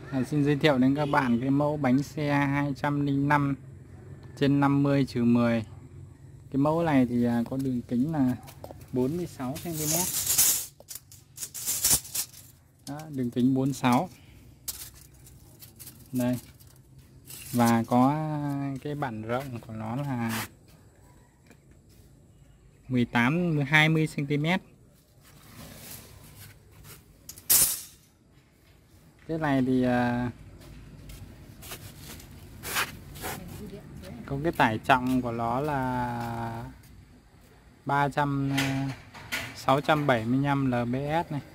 Xin giới thiệu đến các bạn cái mẫu bánh xe 205/50/10. Cái mẫu này thì có đường kính là 46 cm. Đó, đường kính 46. Đây. Và có cái bản rộng của nó là 18-20 cm. Cái này thì có cái tải trọng của nó là 675 lbs này,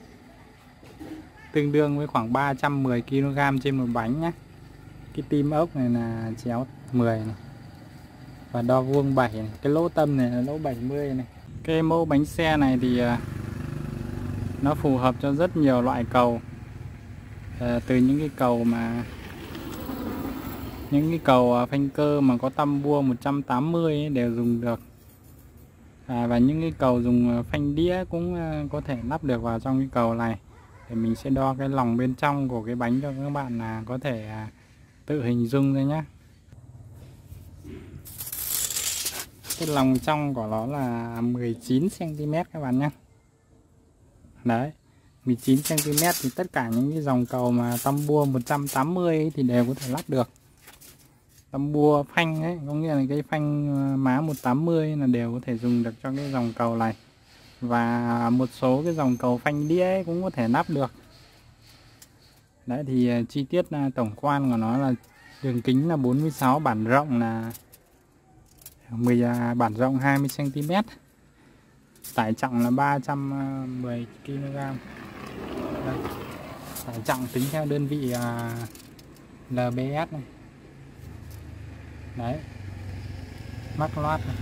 tương đương với khoảng 310 kg trên một bánh nhé. Cái tim ốc này là chéo 10 này, và đo vuông 7 này. Cái lỗ tâm này là lỗ 70 này. Cái mẫu bánh xe này thì nó phù hợp cho rất nhiều loại cầu, từ những cái cầu phanh cơ mà có tăm bua 180 ấy đều dùng được, và những cái cầu dùng phanh đĩa cũng có thể lắp được vào trong cái cầu này. Để mình sẽ đo cái lòng bên trong của cái bánh cho các bạn có thể tự hình dung ra nhé. Cái lòng trong của nó là 19 cm các bạn nhé. Đấy, 19 cm thì tất cả những cái dòng cầu mà tăm bua 180 ấy thì đều có thể lắp được. Tăm bua phanh ấy, có nghĩa là cái phanh má 180 là đều có thể dùng được cho cái dòng cầu này. Và một số cái dòng cầu phanh đĩa ấy cũng có thể lắp được. Đấy thì chi tiết tổng quan của nó là đường kính là 46, bản rộng là bản rộng 20 cm. Tải trọng là 310 kg. Đây. Tải trọng tính theo đơn vị lbs này. Đấy. Mắc loát này.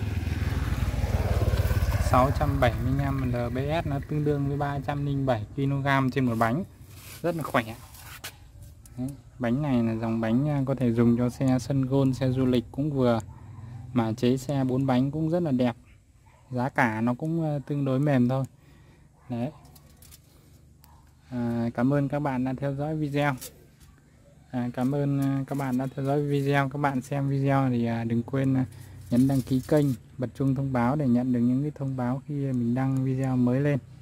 675 lbs, nó tương đương với 307 kg trên một bánh. Rất là khỏe. Đấy. Bánh này là dòng bánh có thể dùng cho xe sân gôn, xe du lịch cũng vừa, mà chế xe 4 bánh cũng rất là đẹp. Giá cả nó cũng tương đối mềm thôi. Đấy. Cảm ơn các bạn đã theo dõi video. Cảm ơn các bạn đã theo dõi video. Các bạn xem video thì đừng quên nhấn đăng ký kênh, bật chuông thông báo để nhận được những cái thông báo khi mình đăng video mới lên.